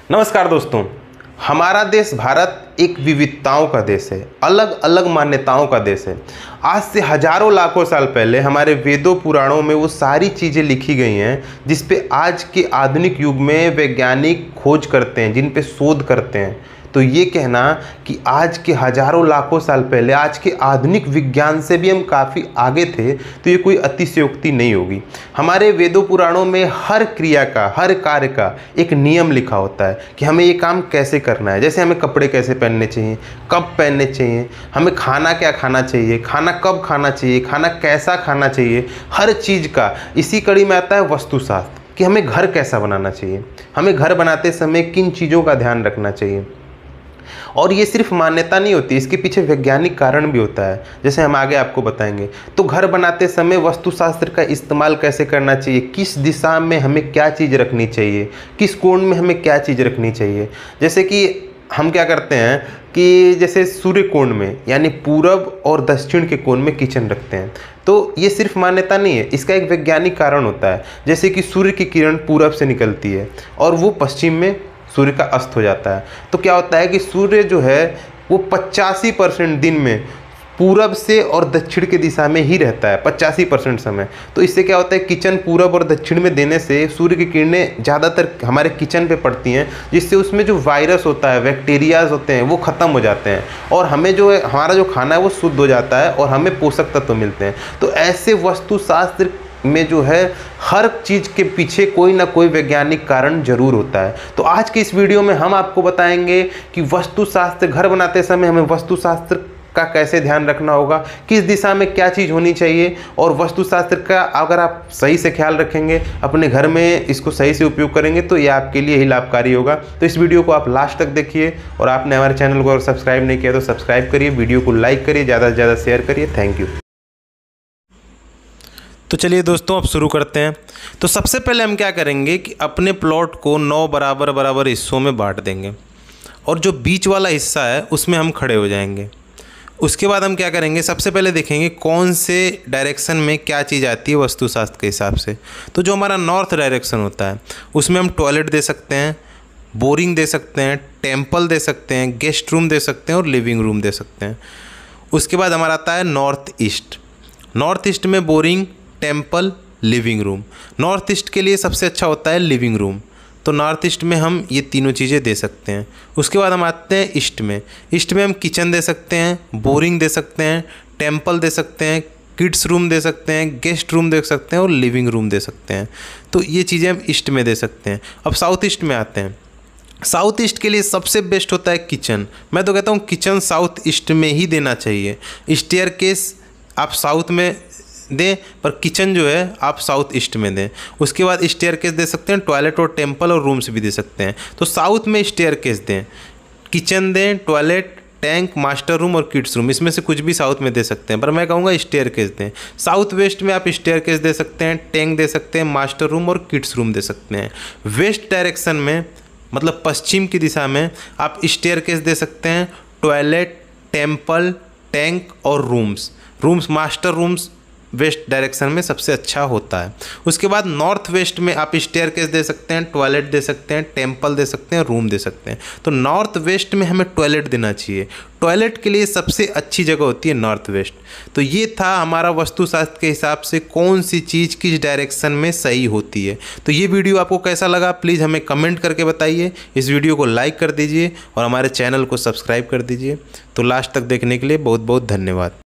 नमस्कार दोस्तों। हमारा देश भारत एक विविधताओं का देश है, अलग अलग मान्यताओं का देश है। आज से हजारों लाखों साल पहले हमारे वेदों पुराणों में वो सारी चीज़ें लिखी गई हैं जिस पे आज के आधुनिक युग में वैज्ञानिक खोज करते हैं, जिन पे शोध करते हैं। तो ये कहना कि आज के हजारों लाखों साल पहले आज के आधुनिक विज्ञान से भी हम काफ़ी आगे थे, तो ये कोई अतिशयोक्ति नहीं होगी। हमारे वेदों पुराणों में हर क्रिया का, हर कार्य का एक नियम लिखा होता है कि हमें ये काम कैसे करना है। जैसे हमें कपड़े कैसे पहनने चाहिए, कब पहनने चाहिए, हमें खाना क्या खाना चाहिए, खाना कब खाना चाहिए, खाना कैसा खाना चाहिए, हर चीज़ का। इसी कड़ी में आता है वास्तुशास्त्र कि हमें घर कैसा बनाना चाहिए, हमें घर बनाते समय किन चीज़ों का ध्यान रखना चाहिए। और ये सिर्फ मान्यता नहीं होती, इसके पीछे वैज्ञानिक कारण भी होता है, जैसे हम आगे आपको बताएंगे। तो घर बनाते समय वास्तुशास्त्र का इस्तेमाल कैसे करना चाहिए, किस दिशा में हमें क्या चीज़ रखनी चाहिए, किस कोण में हमें क्या चीज़ रखनी चाहिए। जैसे कि हम क्या करते हैं कि जैसे सूर्य कोण में यानी पूरब और दक्षिण के कोण में किचन रखते हैं। तो ये सिर्फ मान्यता नहीं है, इसका एक वैज्ञानिक कारण होता है। जैसे कि सूर्य की किरण पूरब से निकलती है और वो पश्चिम में सूर्य का अस्त हो जाता है। तो क्या होता है कि सूर्य जो है वो 85% दिन में पूरब से और दक्षिण की दिशा में ही रहता है, 85% समय। तो इससे क्या होता है, किचन पूरब और दक्षिण में देने से सूर्य की किरणें ज़्यादातर हमारे किचन पे पड़ती हैं, जिससे उसमें जो वायरस होता है, बैक्टीरियाज होते हैं, वो ख़त्म हो जाते हैं और हमें जो है हमारा जो खाना है वो शुद्ध हो जाता है और हमें पोषक तत्व मिलते हैं। तो ऐसे वास्तुशास्त्र में जो है हर चीज़ के पीछे कोई ना कोई वैज्ञानिक कारण जरूर होता है। तो आज की इस वीडियो में हम आपको बताएंगे कि वास्तुशास्त्र, घर बनाते समय हमें वास्तुशास्त्र का कैसे ध्यान रखना होगा, किस दिशा में क्या चीज़ होनी चाहिए। और वास्तुशास्त्र का अगर आप सही से ख्याल रखेंगे, अपने घर में इसको सही से उपयोग करेंगे, तो ये आपके लिए ही लाभकारी होगा। तो इस वीडियो को आप लास्ट तक देखिए और आपने हमारे चैनल को अगर सब्सक्राइब नहीं किया तो सब्सक्राइब करिए, वीडियो को लाइक करिए, ज़्यादा से ज़्यादा शेयर करिए। Thank you. तो चलिए दोस्तों, अब शुरू करते हैं। तो सबसे पहले हम क्या करेंगे कि अपने प्लॉट को 9 बराबर हिस्सों में बांट देंगे और जो बीच वाला हिस्सा है उसमें हम खड़े हो जाएंगे। उसके बाद हम क्या करेंगे, सबसे पहले देखेंगे कौन से डायरेक्शन में क्या चीज़ आती है वास्तुशास्त्र के हिसाब से। तो जो हमारा नॉर्थ डायरेक्शन होता है उसमें हम टॉयलेट दे सकते हैं, बोरिंग दे सकते हैं, टेम्पल दे सकते हैं, गेस्ट रूम दे सकते हैं और लिविंग रूम दे सकते हैं। उसके बाद हमारा आता है नॉर्थ ईस्ट। नॉर्थ ईस्ट में boring, temple, living room. North east के लिए सबसे अच्छा होता है लिविंग रूम, तो नॉर्थ ईस्ट में हम ये तीनों चीज़ें दे सकते हैं। उसके बाद हम आते हैं ईस्ट में। ईस्ट में हम किचन दे सकते हैं, बोरिंग दे सकते हैं, टेम्पल दे सकते हैं, किड्स रूम दे सकते हैं, गेस्ट रूम दे सकते हैं और लिविंग रूम दे सकते हैं। तो ये चीज़ें हम ईस्ट में दे सकते हैं। अब साउथ ईस्ट में आते हैं। साउथ ईस्ट के लिए सबसे बेस्ट होता है किचन। मैं तो कहता हूँ किचन साउथ ईस्ट में ही देना चाहिए। स्टेयरकेस आप साउथ में दें, पर किचन जो है आप साउथ ईस्ट में दें। उसके बाद स्टेयरकेस दे सकते हैं, टॉयलेट और टेम्पल और रूम्स भी दे सकते हैं। तो साउथ में स्टेयरकेस दें, किचन दें, टॉयलेट, टैंक, मास्टर रूम और किड्स रूम, इसमें से कुछ भी साउथ में दे सकते हैं, पर मैं कहूँगा स्टेयरकेस दें। साउथ वेस्ट में आप स्टेयरकेस दे सकते हैं, टैंक दे सकते हैं, मास्टर रूम और किड्स रूम दे सकते हैं। वेस्ट डायरेक्शन में मतलब पश्चिम की दिशा में आप स्टेयरकेस दे सकते हैं, टॉयलेट, टेम्पल, टैंक और rooms master rooms west direction में सबसे अच्छा होता है। उसके बाद नॉर्थ वेस्ट में आप स्टेयरकेस दे सकते हैं, टॉयलेट दे सकते हैं, टेम्पल दे सकते हैं, रूम दे सकते हैं। तो नॉर्थ वेस्ट में हमें टॉयलेट देना चाहिए। टॉयलेट के लिए सबसे अच्छी जगह होती है नॉर्थ वेस्ट। तो ये था हमारा वास्तुशास्त्र के हिसाब से कौन सी चीज़ किस डायरेक्शन में सही होती है। तो ये वीडियो आपको कैसा लगा प्लीज़ हमें कमेंट करके बताइए। इस वीडियो को लाइक कर दीजिए और हमारे चैनल को सब्सक्राइब कर दीजिए। तो लास्ट तक देखने के लिए बहुत बहुत धन्यवाद।